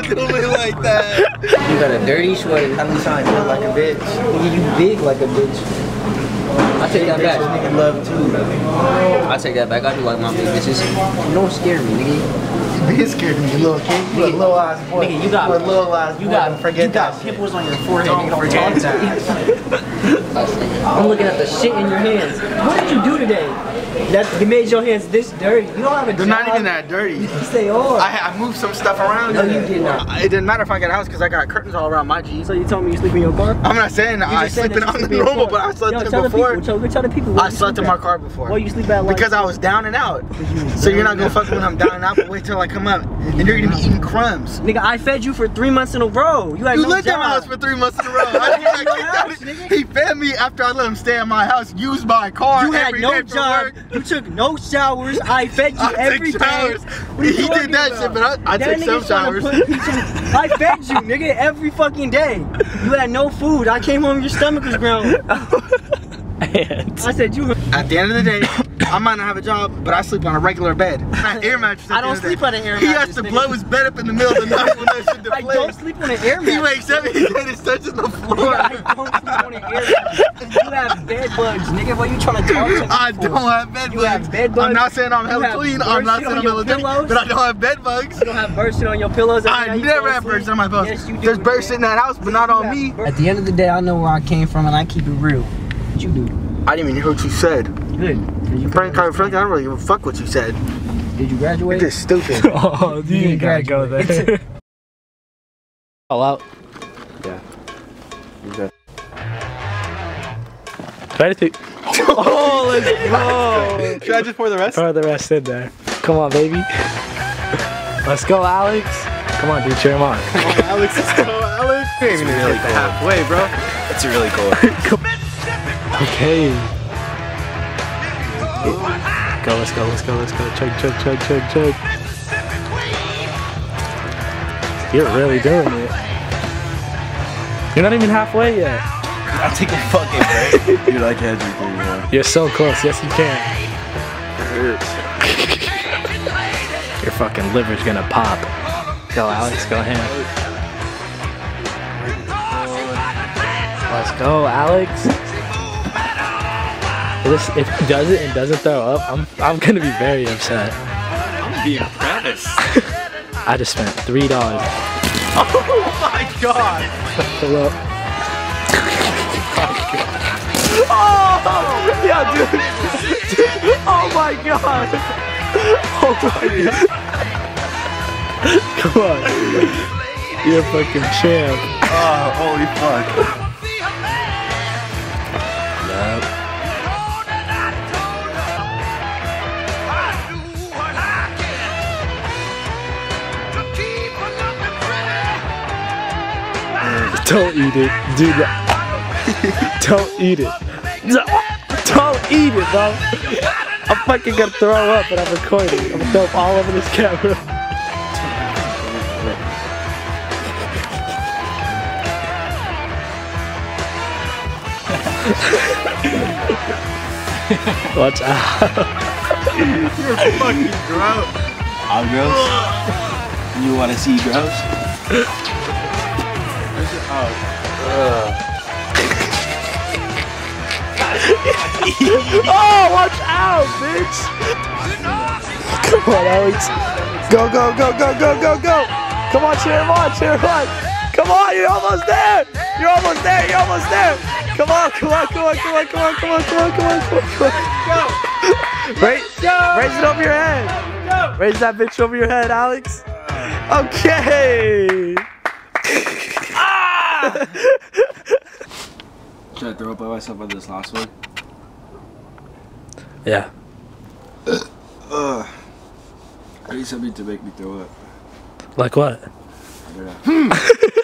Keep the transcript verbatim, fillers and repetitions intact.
do me like that. You got a dirty sweater. At least I feel like a bitch. Nigga, you big like a bitch. I take that back. Nigga love too. I take that back. I do like my big bitches. Don't scare me, nigga. You be scared of me, you little kid. You a little ass boy. Nigga, you got you a little ass you boy. got Don't forget you got that pimples on your forehead. Don't Don't forget forget that. I'm looking at the shit in your hands. What did you do today? That you made your hands this dirty. You don't have a They're job. not even that dirty. You say, oh. I, I moved some stuff around. No, you did not. It didn't matter if I got a house because I got curtains all around my Jeep. So you told me you sleep in your car? I'm not saying that I sleep in on the normal, but I slept Yo, in tell before. The people, tell, tell the people. I slept in my car before. Why you sleep at like? Because I was down and out. So you're not gonna fuck when I'm down and out, but wait till I come up. And you're gonna be eating crumbs. Nigga, I fed you for three months in a row. You had You no lived job. at my house for three months in a row. I had no kicked house, out- nigga. He fed me after I let him stay at my house, use my car. You had every no day for job. work. You took no showers. I fed you I every take day. showers. What are you He talking did that about? shit, but I, I That took some nigga's trying to showers. put peach in- I fed you, nigga, every fucking day. You had no food. I came home, your stomach was growling. I said you. At the end of the day, I might not have a job, but I sleep on a regular bed. Not an air mattress. I don't sleep on an air He mattress. has to nigga. blow his bed up in the middle of the night when that shit deflates. I don't sleep on an air mattress. He wakes up, his head is touching the floor. I don't sleep on an air mattress. You have bed bugs, nigga. What you trying to talk to me I for? don't have bed You bugs. have bed bugs. I'm not saying I'm You hella have clean. bird I'm not shit saying on I'm your hella dirty, pillows. but I don't have bed bugs. You don't have bird shit on your pillows. every I night you never fall have birds asleep? on my pillows. Yes, you do. There's birds nigga. sitting in that house, but not on me. At the end of the day, I know where I came from and I keep it real. What you do? I didn't even hear what you said. Good. You Frank, Frank, Frank, I don't really give a fuck what you said. Did you graduate? You're just stupid. Oh, you You ain't gotta go graduate. there. All out. Yeah. You good. Try to take. Oh, let's go. Should I just pour the rest? Throw the rest in there. Come on, baby. Let's go, Alex. Come on, dude, cheer him on. Come on, Alex, let's go, Alex. You ain't even really hit the cool. halfway, bro. It's really cool. Okay. Go, let's go, let's go, let's go. Chug, chug, chug, chug, chug. You're really doing it. You're not even halfway yet. I'll take a fucking break. Dude, I can't drink anymore. You're so close. Yes, you can. It hurts. Your fucking liver's gonna pop. Go, Alex. Go ahead. Let's go, Alex. This, if it does it and doesn't throw up, I'm I'm gonna be very upset. I'm gonna be impressed. I just spent three dollars. Oh my god. Fill up. Oh, yeah, dude. Oh my god. Oh my god. Come on. You're a fucking champ. Oh, holy fuck. Yup. Don't eat it, dude. Don't eat it. Don't eat it, bro. I'm fucking gonna throw up, and I'm recording. I'm gonna throw up all over this camera. Watch out. You're fucking gross. I'm gross. You wanna see gross? Oh, watch out, bitch! Come on, Alex. Go, go, go, go, go, go, go! Come on, cheer him on, cheer him on! Come on, you're almost there! You're almost there, you're almost there! Come on, come on, come on, come on, come on, come on, come on, come on, come on, come on. Go. Raise, raise it over your head! Raise that bitch over your head, Alex! Okay! Ah! Should I throw up by myself on this last one? Yeah. Ugh. I need something to make me throw up. Like what? I don't know.